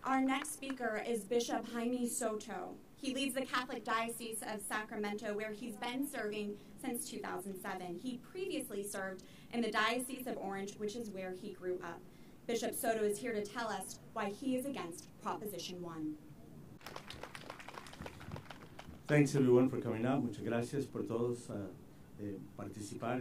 Our next speaker is Bishop Jaime Soto. He leads the Catholic Diocese of Sacramento, where he's been serving since 2007. He previously served in the Diocese of Orange, which is where he grew up. Bishop Soto is here to tell us why he is against Proposition 1. Thanks everyone for coming out. Muchas gracias por todos participar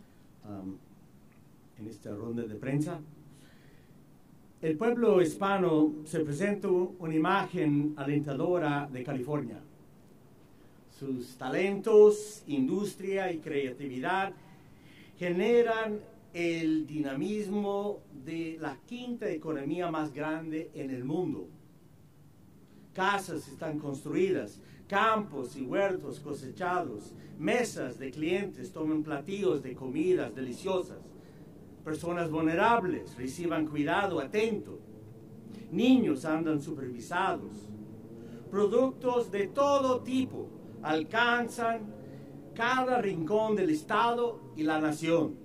en esta ronda de prensa. El pueblo hispano se presenta una imagen alentadora de California. Sus talentos, industria y creatividad generan el dinamismo de la quinta economía más grande en el mundo. Casas están construidas, campos y huertos cosechados, mesas de clientes toman platillos de comidas deliciosas. Personas vulnerables reciban cuidado atento. Niños andan supervisados. Productos de todo tipo alcanzan cada rincón del Estado y la nación.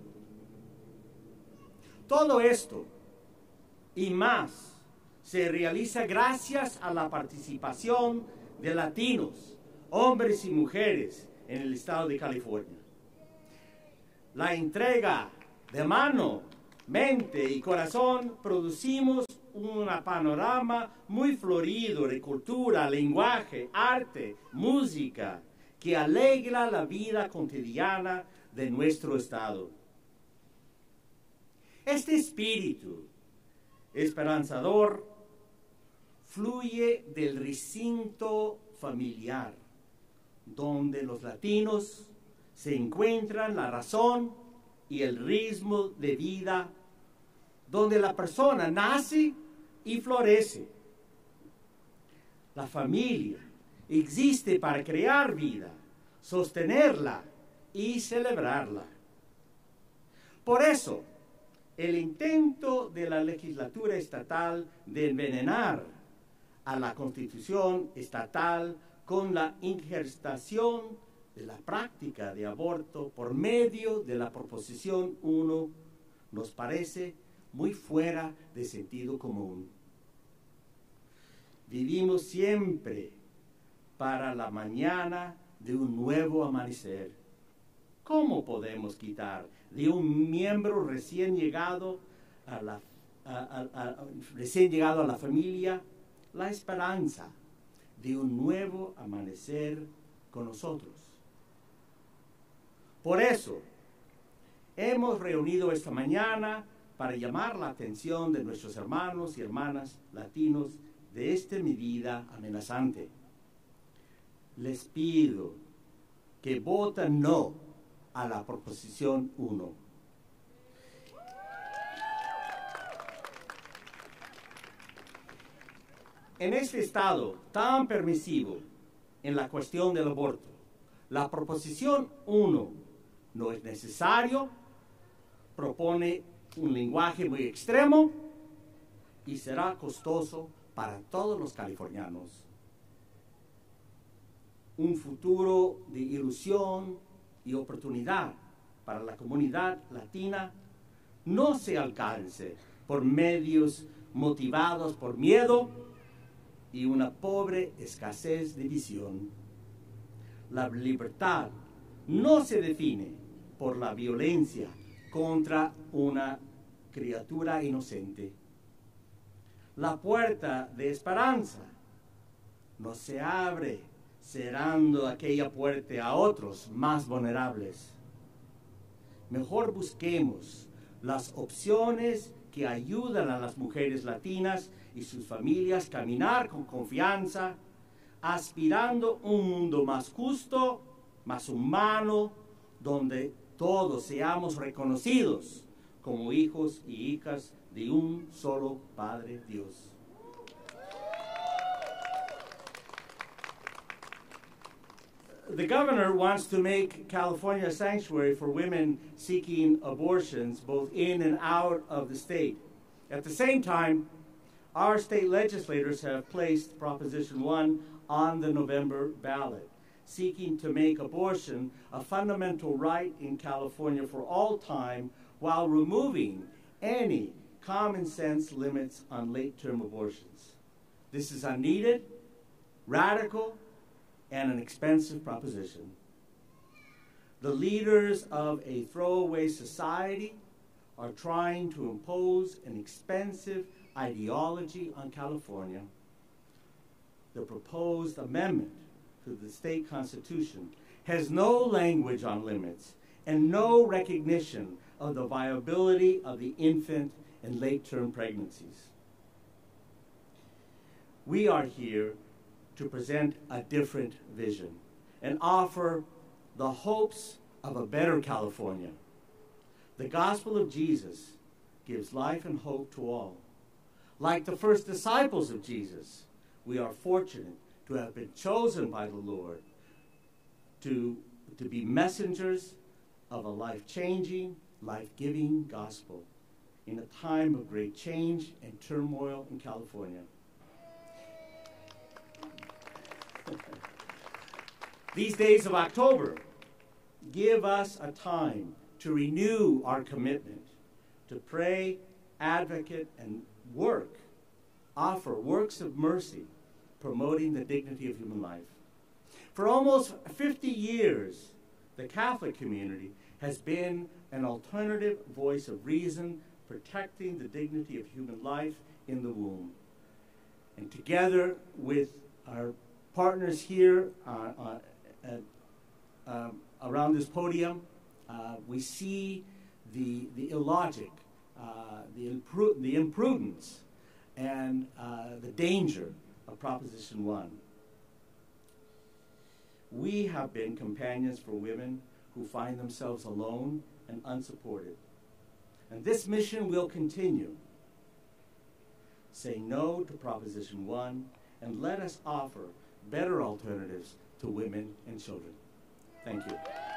Todo esto y más se realiza gracias a la participación de latinos, hombres y mujeres en el estado de California. La entrega de mano, mente y corazón producimos un panorama muy florido de cultura, lenguaje, arte, música, que alegra la vida cotidiana de nuestro estado. Este espíritu esperanzador fluye del recinto familiar, donde los latinos se encuentran la razón y el ritmo de vida, donde la persona nace y florece. La familia existe para crear vida, sostenerla y celebrarla. Por eso, el intento de la legislatura estatal de envenenar a la Constitución estatal con la ingestación de la práctica de aborto por medio de la Proposición 1 nos parece muy fuera de sentido común. Vivimos siempre para la mañana de un nuevo amanecer. ¿Cómo podemos quitar de un miembro recién llegado a la familia la esperanza de un nuevo amanecer con nosotros? Por eso, hemos reunido esta mañana para llamar la atención de nuestros hermanos y hermanas latinos de esta medida amenazante. Les pido que voten no a la Proposición 1. En este estado tan permisivo en la cuestión del aborto, la Proposición 1 no es necesario, propone un lenguaje muy extremo y será costoso para todos los californianos. Un futuro de ilusión y oportunidad para la comunidad latina no se alcance por medios motivados por miedo y una pobre escasez de visión. La libertad no se define por la violencia contra una criatura inocente. La puerta de esperanza no se abre cerrando aquella puerta a otros más vulnerables. Mejor busquemos las opciones que ayudan a las mujeres latinas y sus familias a caminar con confianza, aspirando a un mundo más justo, más humano, donde todos seamos reconocidos como hijos y hijas de un solo Padre Dios. The governor wants to make California a sanctuary for women seeking abortions both in and out of the state. At the same time, our state legislators have placed Proposition 1 on the November ballot, seeking to make abortion a fundamental right in California for all time while removing any common sense limits on late-term abortions. This is unneeded, radical, and an expensive proposition. The leaders of a throwaway society are trying to impose an expensive ideology on California. The proposed amendment to the state constitution has no language on limits and no recognition of the viability of the infant and late-term pregnancies. We are here to present a different vision and offer the hopes of a better California. The gospel of Jesus gives life and hope to all. Like the first disciples of Jesus, we are fortunate to have been chosen by the Lord to be messengers of a life-changing, life-giving gospel in a time of great change and turmoil in California. These days of October give us a time to renew our commitment to pray, advocate, and offer works of mercy, promoting the dignity of human life. For almost 50 years, the Catholic community has been an alternative voice of reason, protecting the dignity of human life in the womb. And together with our partners here around this podium, we see the illogic, the imprudence, and the danger of Proposition 1. We have been companions for women who find themselves alone and unsupported. And this mission will continue. Say no to Proposition 1 and let us offer better alternatives to women and children. Thank you.